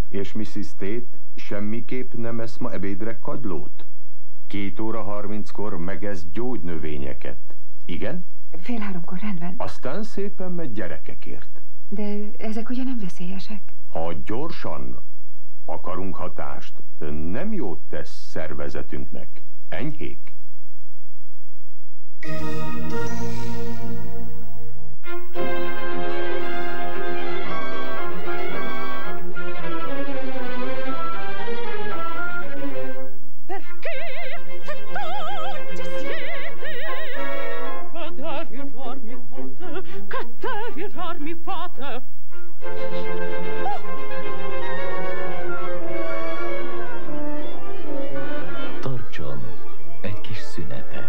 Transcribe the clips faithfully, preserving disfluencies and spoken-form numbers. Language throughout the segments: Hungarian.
És missziz Tate semmiképp nem esz ma ebédre kagylót? Két óra harminckor megesz gyógynövényeket. Igen? Fél háromkor, rendben. Aztán szépen megy gyerekekért. De ezek ugye nem veszélyesek? Ha gyorsan akarunk hatást, nem jót tesz szervezetünknek. Enyhék. Tartson egy kis szünetet.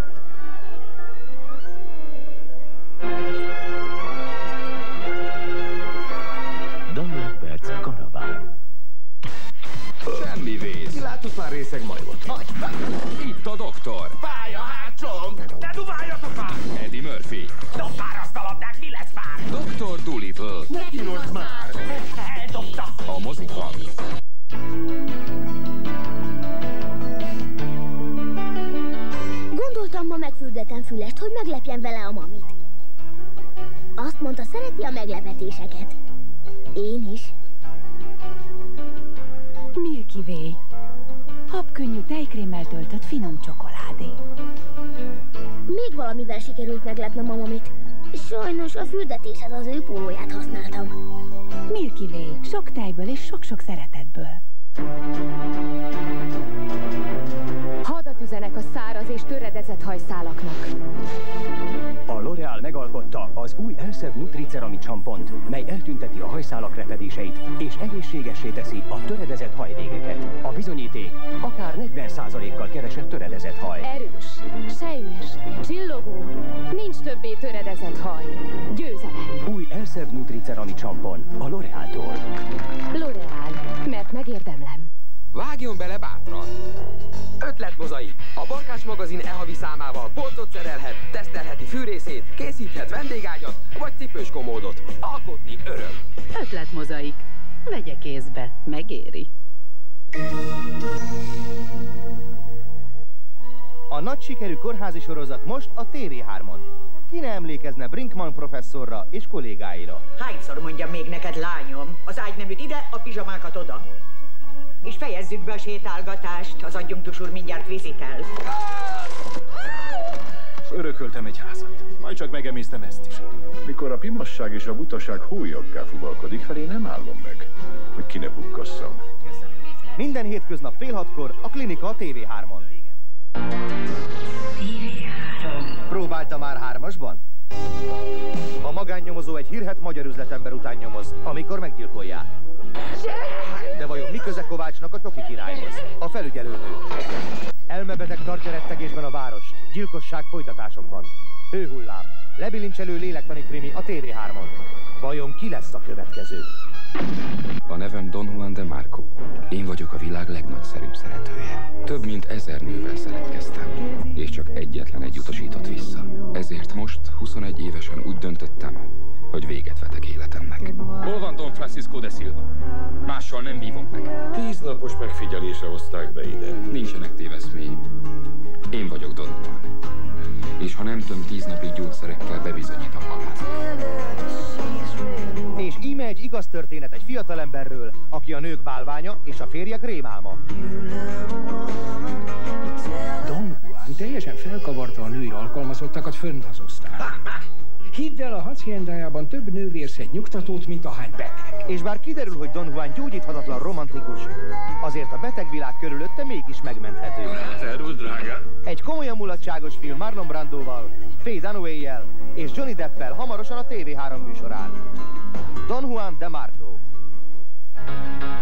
Dalleperc karaván. Semmi vész. Ki látott már részeg majmot? Itt a doktor. Fáj a hátsom! De duváljatok már! Eddie Murphy. Dob már azt a labdát, mi lesz már? doktor Dolittle. Ne kínosd már! Eldobta! A mozikban. Gondoltam, ma megfürdetem Fülest, hogy meglepjen vele a mamit. Azt mondta, szereti a meglepetéseket. Én is. Milky Way. Habkönnyű tejkrémmel töltött finom csokoládé. Még valamivel sikerült meglepnem a mamit. Sajnos a fürdetéshez az ő pólóját használtam. Milky Way. Sok tejből és sok-sok szeretetből. Hadat üzenek a száraz és töredezett hajszálaknak. A L'Oréal megalkotta az új Elseve Nutri-Cerami csampont, mely eltünteti a hajszálak repedéseit és egészségessé teszi a töredezett hajvégeket. A bizonyíték akár negyven százalékkal kevesebb töredezett haj. Erős, sejmes, csillogó, nincs többé töredezett haj. Győzelem. Új Elseve Nutri-Cerami csampon a L'Oréal-tól. L'Oréal, mert megérdemlem. Vágjon bele bátran! Ötletmozaik! A Barkács magazin e-havi számával polcot szerelhet, tesztelheti fűrészét, készíthet vendégágyat vagy cipős komódot. Alkotni öröm! Ötletmozaik. Vegye kézbe, megéri. A nagy sikerű kórházi sorozat most a té vé hármon. Ki ne emlékezne Brinkman professzorra és kollégáira? Hányszor mondjam még neked, lányom? Az ágyneműt ide, a pizsamákat oda. És fejezzük be a sétálgatást, az adjunktus úr mindjárt vizitel. Örököltem egy házat, majd csak megemésztem ezt is. Mikor a pimasság és a butaság hólyaggá fuvalkodik felé, nem állom meg, hogy ki ne bukkasszam. Minden hétköznap fél hatkor a Klinika a té vé hármon. té vé három. Próbálta már hármasban? A magánnyomozó egy hírhedt magyar üzletember után nyomoz, amikor meggyilkolják. De vajon mi köze Kovácsnak a csoki királyhoz? A felügyelőnő. Elmebeteg tartja rettegésben a várost. Gyilkosság folytatásokban. Hőhullám. Lebilincselő lélektani krimi a té vé hármon. Vajon ki lesz a következő? A nevem Don Juan de Marco. Én vagyok a világ legnagyszerűbb szeretője. Több mint ezer nővel szeretkeztem, és csak egyetlen egy utasított vissza. Ezért most, huszonegy évesen úgy döntöttem, hogy véget vetek életemnek. Hol van Don Francisco de Silva? Mással nem vívok meg. Tíz napos megfigyelésre hozták be ide. Nincsenek téveszméim. Én vagyok Don Juan. És ha nem töm tíz napig gyógyszerekkel, bebizonyítom magát. És íme egy igaz történet egy fiatalemberről, aki a nők bálványa és a férjek rémálma. Don Juan teljesen felkavarta a női alkalmazottakat fönt az osztályon. Hidd el, a haciendájában több nővér szed nyugtatót, mint ahány beteg. És bár kiderül, hogy Don Juan gyógyíthatatlan romantikus, azért a betegvilág körülötte mégis megmenthető. Szervusz, drága! Egy komolyan mulatságos film Marlon Brandoval, Faye Dunaway-jel és Johnny Deppel hamarosan a té vé három műsorán. Don Juan de Marco.